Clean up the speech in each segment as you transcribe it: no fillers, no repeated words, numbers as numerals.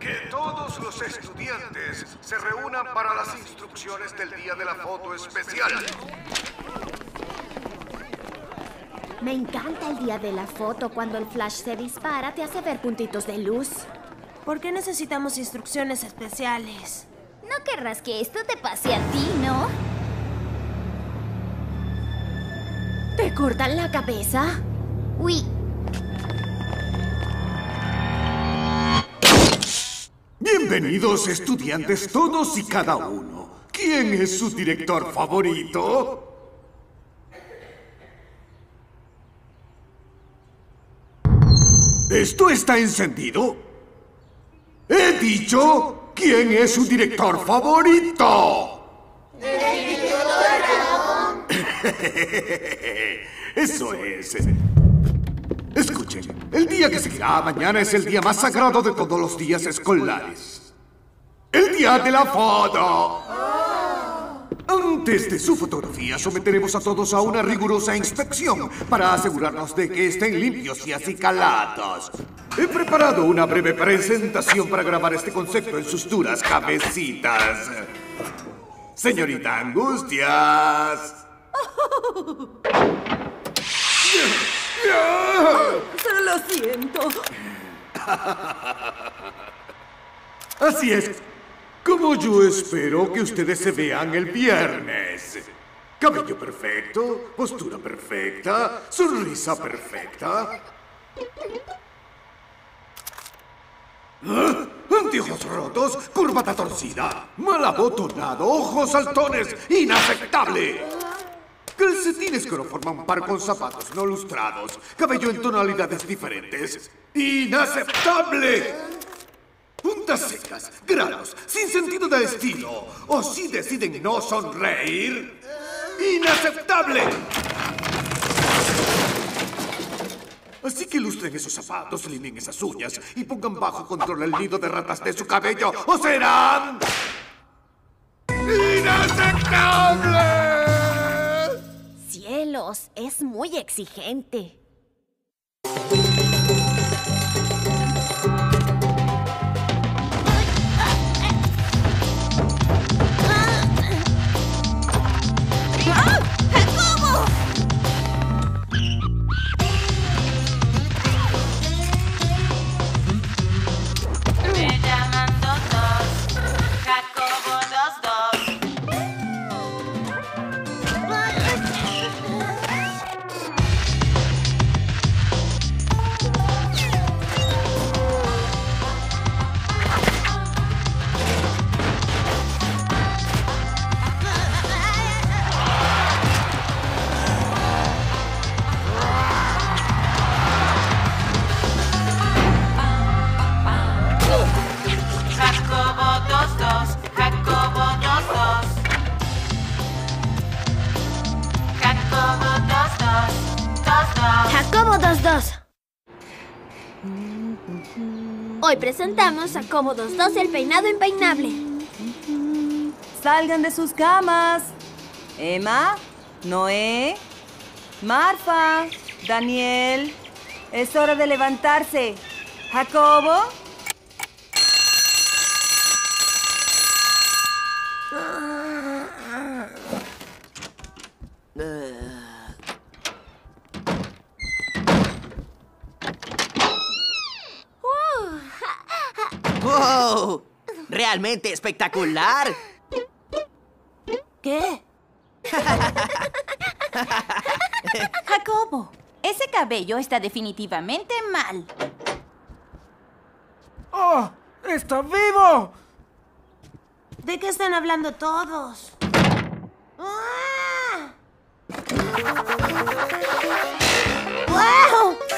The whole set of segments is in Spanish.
Que todos los estudiantes se reúnan para las instrucciones del día de la foto especial. Me encanta el día de la foto. Cuando el flash se dispara, te hace ver puntitos de luz. ¿Por qué necesitamos instrucciones especiales? No querrás que esto te pase a ti, ¿no? ¿Te cortan la cabeza? Uy. Bienvenidos, estudiantes, todos y cada uno. ¿Quién es su director favorito? ¿Esto está encendido? He dicho, ¿quién es su director favorito? ¡El director Ramón! Eso es. Escuchen, el día que seguirá mañana es el día más sagrado de todos los días escolares. ¡El día de la foto! Antes de su fotografía, someteremos a todos a una rigurosa inspección para asegurarnos de que estén limpios y acicalados. He preparado una breve presentación para grabar este concepto en sus duras cabecitas. Señorita Angustias. Lo siento. Así es. Como yo espero que ustedes se vean el viernes. Cabello perfecto, postura perfecta, sonrisa perfecta. ¿Ah? Anteojos rotos, corbata torcida, mal abotonado, ojos saltones, inaceptable. Calcetines que no forman par con zapatos no lustrados, cabello en tonalidades diferentes, inaceptable. Puntas secas, granos, sin sentido de estilo. O si deciden no sonreír, ¡inaceptable! Así que ilustren esos zapatos, limpien esas uñas y pongan bajo control el nido de ratas de su cabello, o serán... ¡inaceptables! Cielos, es muy exigente. Jacobo 2-2. Hoy presentamos a Jacobo 2-2, el peinado impeinable. Salgan de sus camas. Emma, Noé, Marfa, Daniel. Es hora de levantarse. Jacobo. ¡Wow! ¡Realmente espectacular! ¿Qué? Jacobo, ese cabello está definitivamente mal. ¡Oh! ¡Está vivo! ¿De qué están hablando todos? ¡Ah! ¡Wow!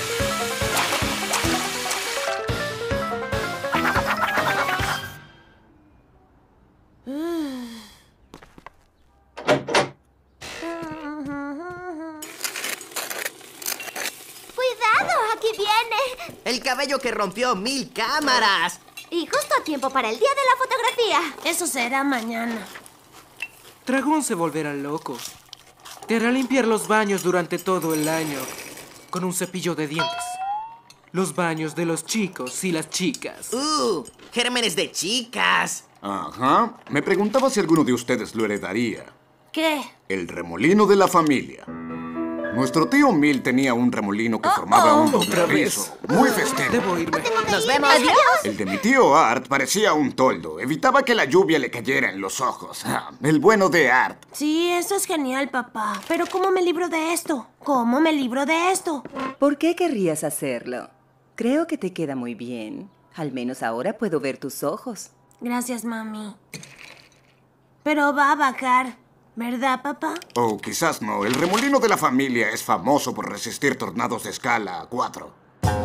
¡Cuidado! ¡Aquí viene! ¡El cabello que rompió 1000 cámaras! Y justo a tiempo para el día de la fotografía. Eso será mañana. Dragón se volverá loco. Te hará limpiar los baños durante todo el año con un cepillo de dientes. Los baños de los chicos y las chicas. Gérmenes de chicas. Ajá. Me preguntaba si alguno de ustedes lo heredaría. ¿Qué? El remolino de la familia. Nuestro tío Mil tenía un remolino que formaba un ¿Otra doble vez? piso. Muy festivo. Debo irme. ¡Nos vemos! El de mi tío Art parecía un toldo. Evitaba que la lluvia le cayera en los ojos. El bueno de Art. Sí, eso es genial, papá. Pero ¿cómo me libro de esto? ¿Cómo me libro de esto? ¿Por qué querrías hacerlo? Creo que te queda muy bien. Al menos ahora puedo ver tus ojos. Gracias, mami. Pero va a bajar, ¿verdad, papá? O quizás no. El remolino de la familia es famoso por resistir tornados de escala 4.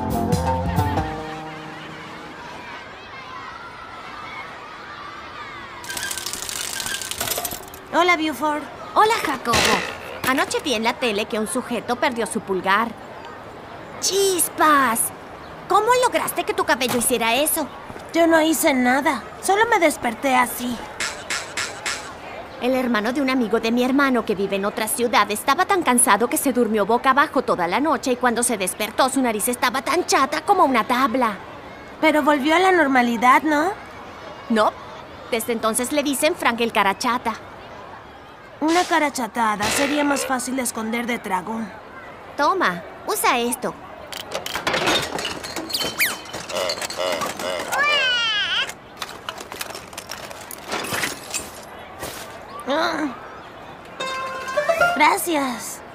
Hola, Buford. Hola, Jacobo. Anoche vi en la tele que un sujeto perdió su pulgar. ¡Chispas! ¿Cómo lograste que tu cabello hiciera eso? Yo no hice nada. Solo me desperté así. El hermano de un amigo de mi hermano que vive en otra ciudad estaba tan cansado que se durmió boca abajo toda la noche y cuando se despertó su nariz estaba tan chata como una tabla. Pero volvió a la normalidad, ¿no? No, desde entonces le dicen Frank el Carachata. Una cara chatada sería más fácil de esconder de dragón. Toma, usa esto. Gracias.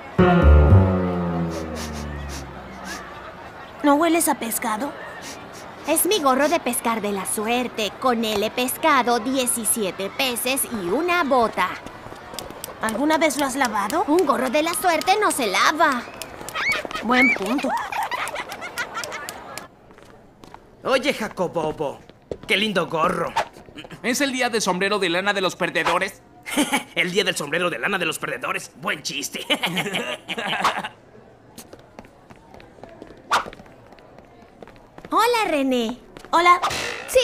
¿No hueles a pescado? Es mi gorro de pescar de la suerte. Con él he pescado 17 peces y una bota. ¿Alguna vez lo has lavado? Un gorro de la suerte no se lava. Buen punto. Oye, Jacobobo, qué lindo gorro. ¿Es el día del sombrero de lana de los perdedores? El día del sombrero de lana de los perdedores. Buen chiste. Hola, René. Hola. Sí.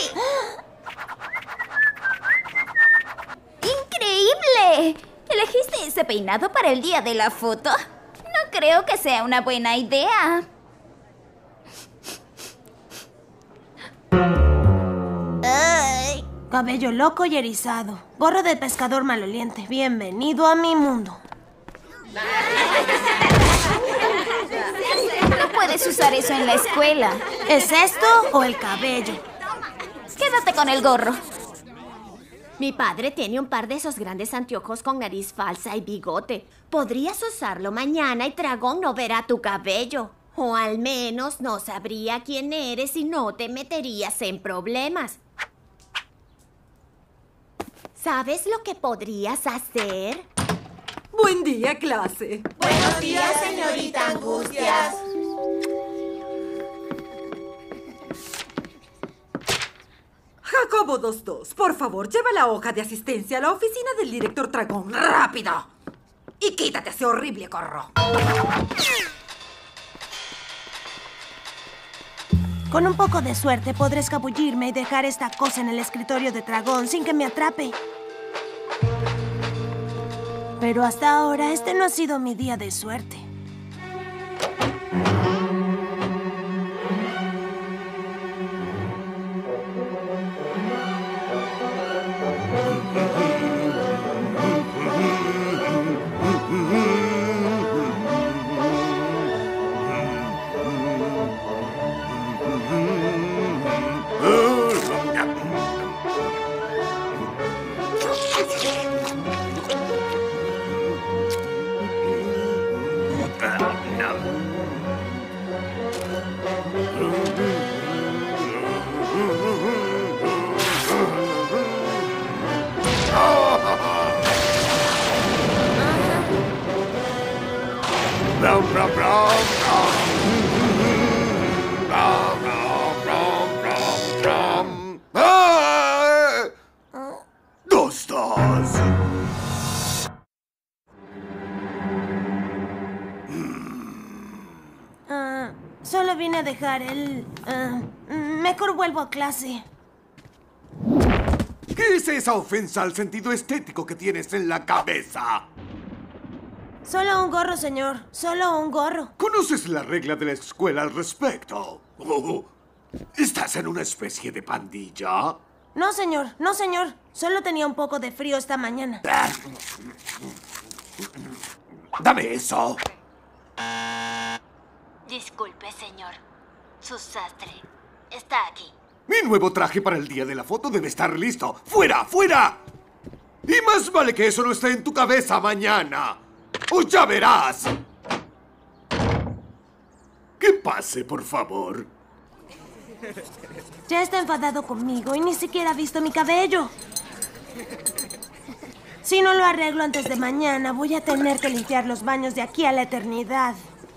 ¡Increíble! ¿Elegiste ese peinado para el día de la foto? No creo que sea una buena idea. Ay. Cabello loco y erizado. Gorro de pescador maloliente. Bienvenido a mi mundo. No puedes usar eso en la escuela. ¿Es esto o el cabello? Quédate con el gorro. Mi padre tiene un par de esos grandes anteojos con nariz falsa y bigote. Podrías usarlo mañana y Dragón no verá tu cabello. O al menos no sabría quién eres y no te meterías en problemas. ¿Sabes lo que podrías hacer? Buen día, clase. Buenos días, señorita Angustias. Jacobo 22, por favor, lleva la hoja de asistencia a la oficina del director Dragón. ¡Rápido! Y quítate ese horrible gorro. Con un poco de suerte podré escabullirme y dejar esta cosa en el escritorio de Dragón sin que me atrape. Pero hasta ahora este no ha sido mi día de suerte. Solo vine a dejar el... mejor vuelvo a clase. ¿Qué es esa ofensa al sentido estético que tienes en la cabeza? Solo un gorro, señor. Solo un gorro. ¿Conoces la regla de la escuela al respecto? Oh, ¿estás en una especie de pandilla? No, señor. No, señor. Solo tenía un poco de frío esta mañana. Dame eso. Disculpe, señor. Su sastre está aquí. Mi nuevo traje para el día de la foto debe estar listo. ¡Fuera, fuera! Y más vale que eso no esté en tu cabeza mañana. ¡O ya verás! Que pase, por favor. Ya está enfadado conmigo y ni siquiera ha visto mi cabello. Si no lo arreglo antes de mañana, voy a tener que limpiar los baños de aquí a la eternidad.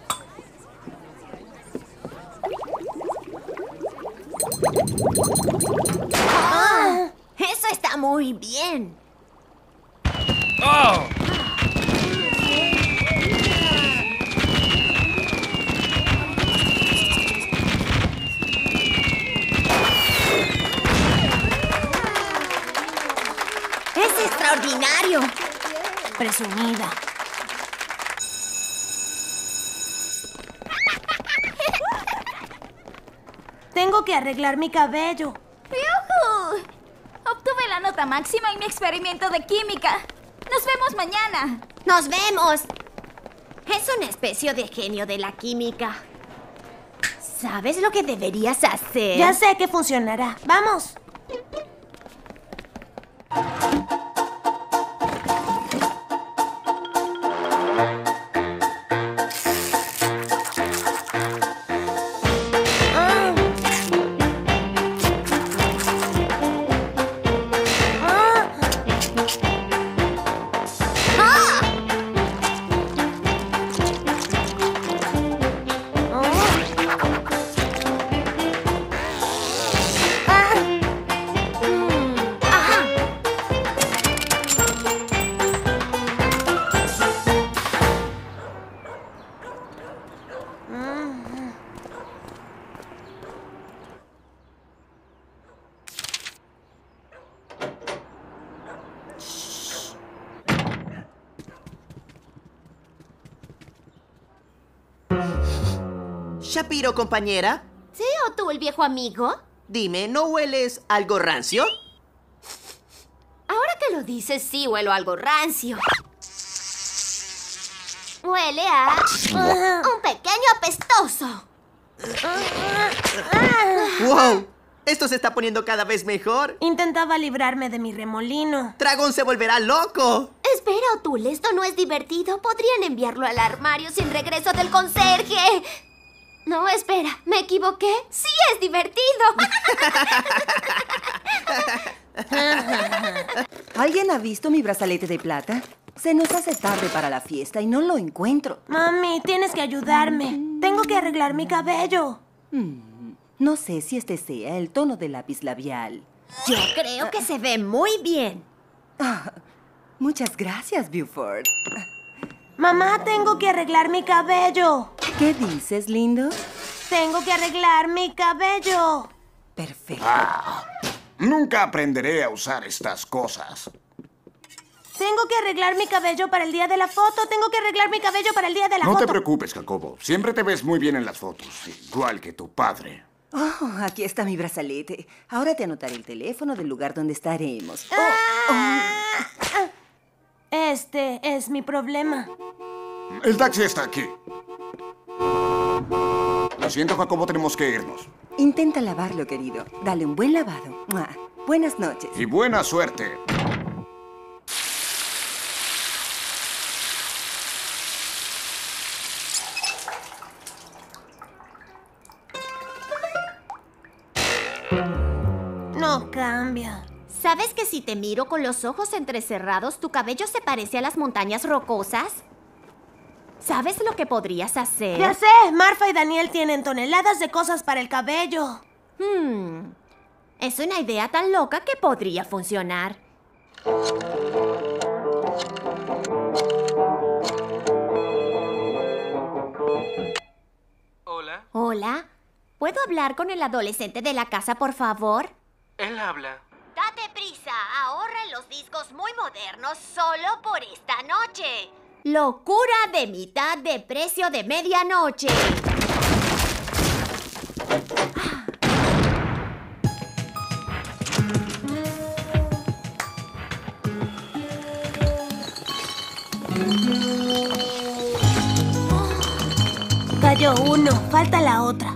Eso está muy bien. ¡Oh! ¡Es extraordinario! Presumida. Tengo que arreglar mi cabello. ¡Yujú! Obtuve la nota máxima en mi experimento de química. ¡Nos vemos mañana! ¡Nos vemos! Es una especie de genio de la química. ¿Sabes lo que deberías hacer? Ya sé que funcionará. ¡Vamos! Shapiro, compañera. ¿Sí o tú, el viejo amigo? Dime, ¿no hueles algo rancio? Ahora que lo dices, sí huelo algo rancio. Huele a un pequeño apestoso. ¡Wow! Esto se está poniendo cada vez mejor. Intentaba librarme de mi remolino. Dragón se volverá loco. Espera, O'Toole, esto no es divertido. Podrían enviarlo al armario sin regreso del conserje. No, espera, me equivoqué. Sí es divertido. ¿Alguien ha visto mi brazalete de plata? Se nos hace tarde para la fiesta y no lo encuentro. Mami, tienes que ayudarme. Tengo que arreglar mi cabello. No sé si este sea el tono de lápiz labial. Yo creo que se ve muy bien. Muchas gracias, Buford. Mamá, tengo que arreglar mi cabello. ¿Qué dices, lindo? Tengo que arreglar mi cabello. Perfecto. Nunca aprenderé a usar estas cosas. Tengo que arreglar mi cabello para el día de la foto. Tengo que arreglar mi cabello para el día de la foto. No te preocupes, Jacobo. Siempre te ves muy bien en las fotos. Igual que tu padre. Oh, aquí está mi brazalete. Ahora te anotaré el teléfono del lugar donde estaremos. Este es mi problema. El taxi está aquí. Lo siento, Jacobo, tenemos que irnos. Intenta lavarlo, querido. Dale un buen lavado. ¡Mua! Buenas noches. Y buena suerte. No cambia. ¿Sabes que si te miro con los ojos entrecerrados, tu cabello se parece a las montañas rocosas? ¿Sabes lo que podrías hacer? Ya sé, Marfa y Daniel tienen toneladas de cosas para el cabello. Es una idea tan loca que podría funcionar. Hola, Hola, ¿puedo hablar con el adolescente de la casa, por favor? él habla. Date prisa, ahorra en los discos muy modernos solo por esta noche. Locura de mitad de precio de medianoche. Cayó uno, falta la otra.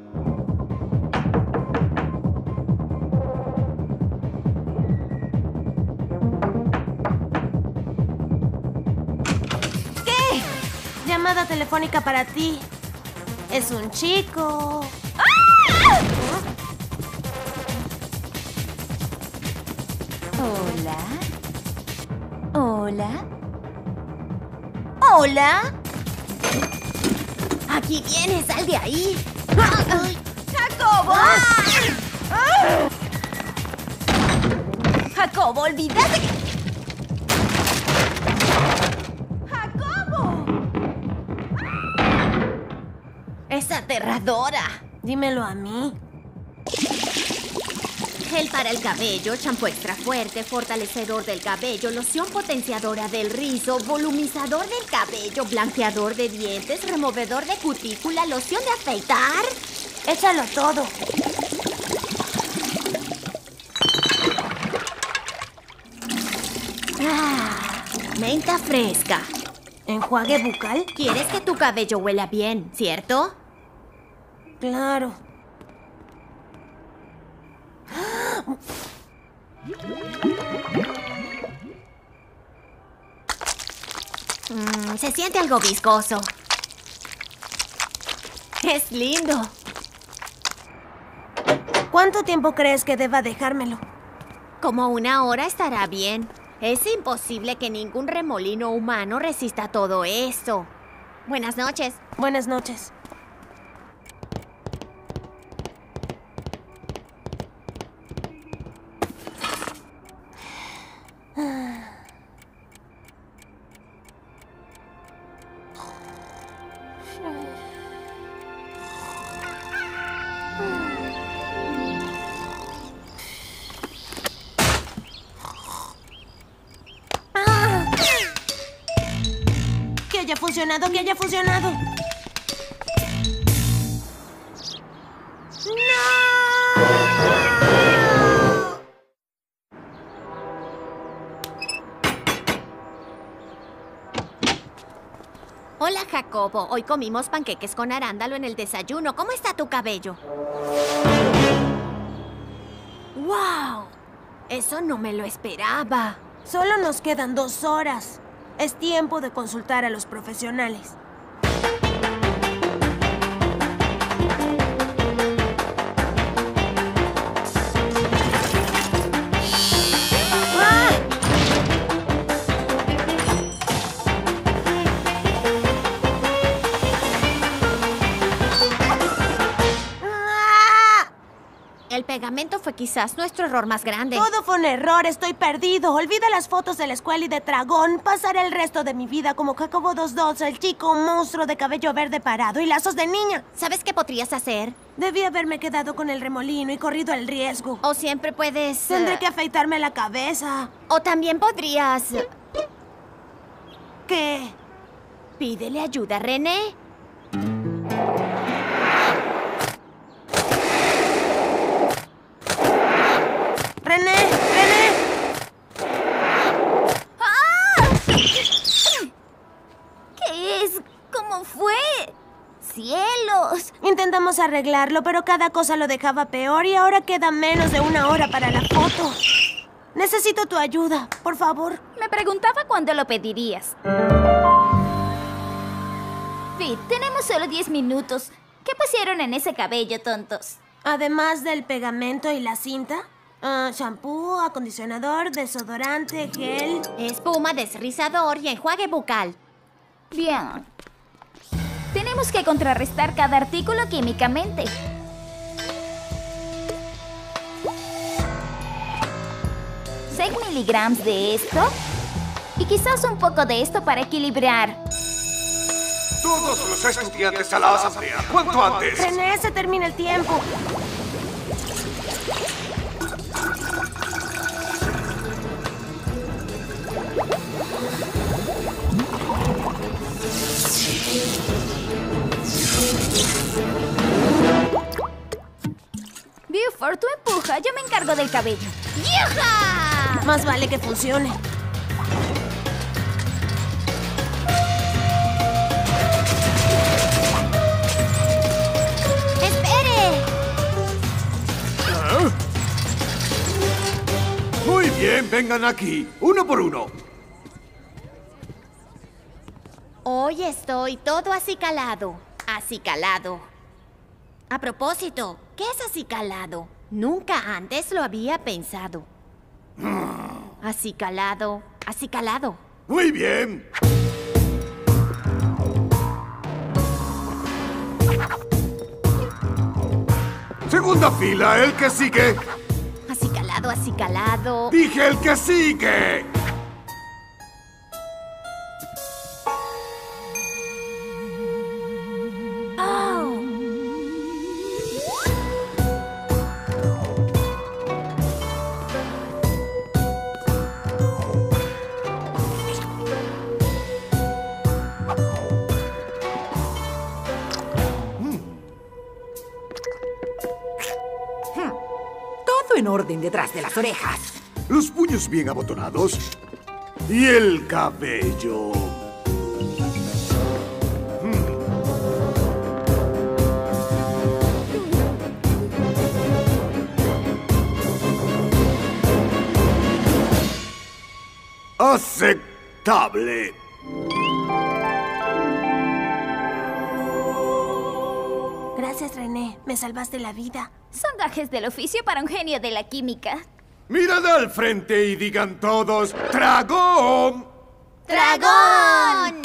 ¿Qué? Llamada telefónica para ti. Es un chico. ¡Ah! Hola. Hola. Hola. Aquí viene, sal de ahí. ¡Jacobo! ¡Jacobo, olvídate que... ¡Jacobo! Es aterradora. Dímelo a mí. Gel para el cabello, champú extra fuerte, fortalecedor del cabello, loción potenciadora del rizo, volumizador del cabello, blanqueador de dientes, removedor de cutícula, loción de afeitar. Échalo todo. Menta fresca. ¿Enjuague bucal? ¿Quieres que tu cabello huela bien, cierto? Claro. Se siente algo viscoso. Es lindo. ¿Cuánto tiempo crees que deba dejármelo? Como 1 hora estará bien. Es imposible que ningún remolino humano resista todo esto. Buenas noches. Buenas noches. Que haya funcionado, que haya funcionado. Hola, Jacobo. Hoy comimos panqueques con arándano en el desayuno. ¿Cómo está tu cabello? ¡Wow! Eso no me lo esperaba. Solo nos quedan 2 horas. Es tiempo de consultar a los profesionales. El pegamento fue quizás nuestro error más grande. Todo fue un error, estoy perdido. Olvida las fotos de la escuela y de Tragón. Pasaré el resto de mi vida como Jacobo 22, el chico monstruo de cabello verde parado y lazos de niña. ¿Sabes qué podrías hacer? Debí haberme quedado con el remolino y corrido el riesgo. O siempre puedes... Tendré que afeitarme la cabeza. O también podrías... ¿Qué? Pídele ayuda a René. ¡René! ¡René! ¡Ah! ¿Qué es? ¿Cómo fue? ¡Cielos! Intentamos arreglarlo, pero cada cosa lo dejaba peor y ahora queda menos de 1 hora para la foto. Necesito tu ayuda, por favor. Me preguntaba cuándo lo pedirías. Pete, tenemos solo 10 minutos. ¿Qué pusieron en ese cabello, tontos? Además del pegamento y la cinta, shampoo, acondicionador, desodorante, gel... espuma, desrizador y enjuague bucal. Bien. Tenemos que contrarrestar cada artículo químicamente. 6 miligramos de esto y quizás un poco de esto para equilibrar. Todos los estudiantes a la asamblea. ¿Cuánto antes? René, se termina el tiempo. Clifford, tú empuja, yo me encargo del cabello. ¡Yeja! Más vale que funcione. ¡Espere! Muy bien, vengan aquí, uno por uno. Hoy estoy todo acicalado. Acicalado. A propósito, ¿qué es acicalado? Nunca antes lo había pensado. Acicalado, acicalado. Muy bien. Segunda fila, el que sigue. Acicalado, acicalado. Dije el que sigue. Todo en orden detrás de las orejas. Los puños bien abotonados. Y el cabello. Aceptable. Gracias, René. Me salvaste la vida. Son gajes del oficio para un genio de la química. Mirad al frente y digan todos, ¡Dragón! ¡Dragón!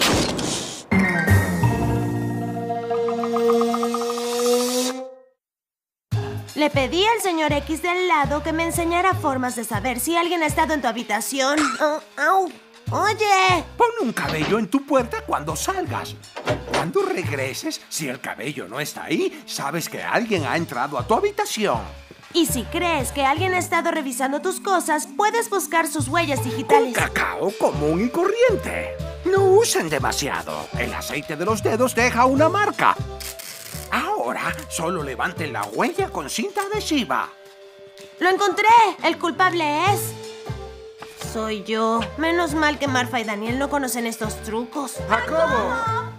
Le pedí al señor X del lado que me enseñara formas de saber si alguien ha estado en tu habitación. ¡Au! ¡Oye! Pon un cabello en tu puerta cuando salgas. Cuando regreses, si el cabello no está ahí, sabes que alguien ha entrado a tu habitación. Y si crees que alguien ha estado revisando tus cosas, puedes buscar sus huellas digitales. Un cacao común y corriente. No usen demasiado. El aceite de los dedos deja una marca. Ahora, solo levanten la huella con cinta adhesiva. ¡Lo encontré! El culpable es... soy yo. Menos mal que Marfa y Daniel no conocen estos trucos. ¡Jacobo!